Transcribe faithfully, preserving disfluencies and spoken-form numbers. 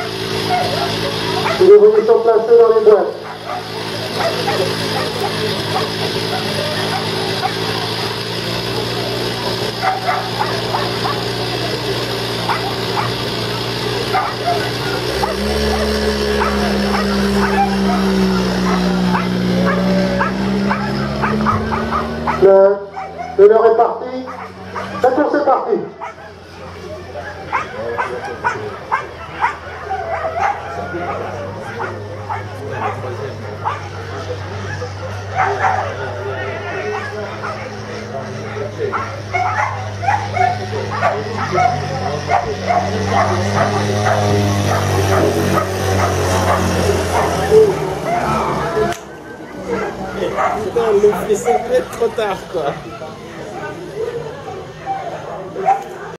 Les ouvriers sont placés dans les boîtes. Le, le leur est parti. La course est partie. Putain, le fait c'est trop tard quoi.